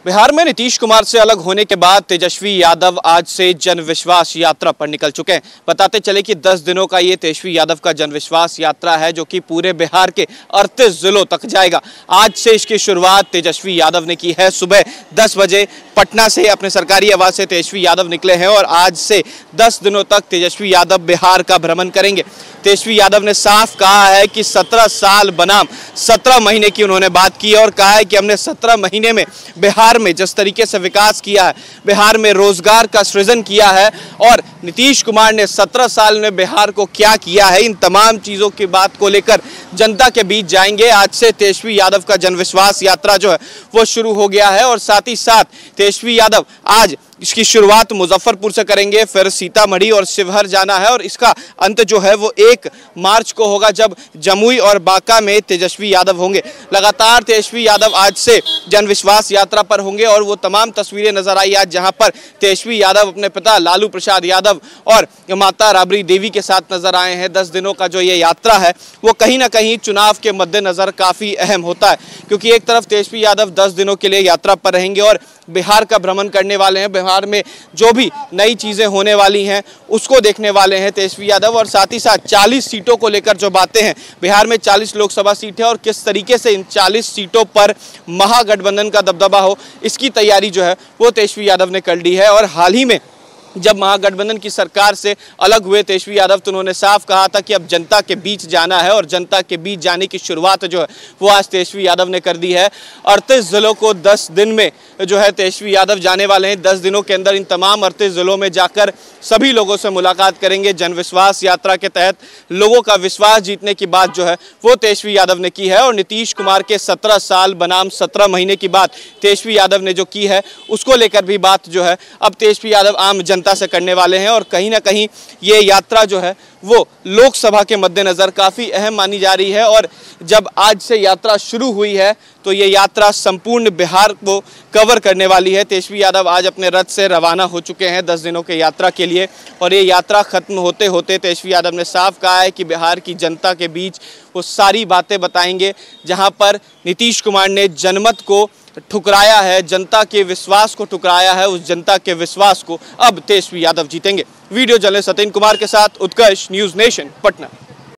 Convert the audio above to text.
बिहार में नीतीश कुमार से अलग होने के बाद तेजस्वी यादव आज से जन विश्वास यात्रा पर निकल चुके हैं। बताते चले कि 10 दिनों का ये तेजस्वी यादव का जन विश्वास यात्रा है, जो कि पूरे बिहार के 38 जिलों तक जाएगा। आज से इसकी शुरुआत तेजस्वी यादव ने की है। सुबह 10 बजे पटना से अपने सरकारी आवास से तेजस्वी यादव निकले हैं और आज से 10 दिनों तक तेजस्वी यादव बिहार का भ्रमण करेंगे। तेजस्वी यादव ने साफ कहा है कि 17 साल बनाम 17 महीने की उन्होंने बात की और कहा है कि हमने 17 महीने में बिहार में जिस तरीके से विकास किया है, बिहार में रोजगार का सृजन किया है और नीतीश कुमार ने 17 साल में बिहार को क्या किया है, इन तमाम चीज़ों की बात को लेकर जनता के बीच जाएंगे। आज से तेजस्वी यादव का जनविश्वास यात्रा जो है वो शुरू हो गया है और साथ ही साथ तेजस्वी यादव आज इसकी शुरुआत मुजफ्फरपुर से करेंगे, फिर सीतामढ़ी और शिवहर जाना है और इसका अंत जो है वो 1 मार्च को होगा, जब जमुई और बांका में तेजस्वी यादव होंगे। लगातार तेजस्वी यादव आज से जनविश्वास यात्रा पर होंगे और वो तमाम तस्वीरें नजर आई आज, जहां पर तेजस्वी यादव अपने पिता लालू प्रसाद यादव और माता राबड़ी देवी के साथ नजर आए हैं। 10 दिनों का जो ये यात्रा है वो कहीं ना कहीं चुनाव के मद्देनजर काफ़ी अहम होता है, क्योंकि एक तरफ तेजस्वी यादव 10 दिनों के लिए यात्रा पर रहेंगे और बिहार का भ्रमण करने वाले हैं। बिहार में जो भी नई चीज़ें होने वाली हैं उसको देखने वाले हैं तेजस्वी यादव और साथ ही साथ 40 सीटों को लेकर जो बातें हैं, बिहार में 40 लोकसभा सीट है और किस तरीके से इन 40 सीटों पर महागठबंधन का दबदबा हो, इसकी तैयारी जो है वो तेजस्वी यादव ने कर ली है। और हाल ही में जब महागठबंधन की सरकार से अलग हुए तेजस्वी यादव, तो उन्होंने साफ कहा था कि अब जनता के बीच जाना है और जनता के बीच जाने की शुरुआत जो है वो आज तेजस्वी यादव ने कर दी है। 38 जिलों को 10 दिन में जो है तेजस्वी यादव जाने वाले हैं। 10 दिनों के अंदर इन तमाम 38 जिलों में जाकर सभी लोगों से मुलाकात करेंगे। जनविश्वास यात्रा के तहत लोगों का विश्वास जीतने की बात जो है वो तेजस्वी यादव ने की है और नीतीश कुमार के 17 साल बनाम 17 महीने की बात तेजस्वी यादव ने जो की है उसको लेकर भी बात जो है अब तेजस्वी यादव आम जनता से करने वाले हैं। और कहीं ना कहीं ये यात्रा जो है वो लोकसभा के मद्देनजर काफ़ी अहम मानी जा रही है और जब आज से यात्रा शुरू हुई है तो ये यात्रा संपूर्ण बिहार को कवर करने वाली है। तेजस्वी यादव आज अपने रथ से रवाना हो चुके हैं 10 दिनों के यात्रा के लिए और ये यात्रा खत्म होते होते तेजस्वी यादव ने साफ कहा है कि बिहार की जनता के बीच वो सारी बातें बताएंगे जहां पर नीतीश कुमार ने जनमत को ठुकराया है, जनता के विश्वास को ठुकराया है, उस जनता के विश्वास को अब तेजस्वी यादव जीतेंगे। वीडियो जर्नलिस्ट सत्येंद्र कुमार के साथ उत्कर्ष, न्यूज़ नेशन, पटना।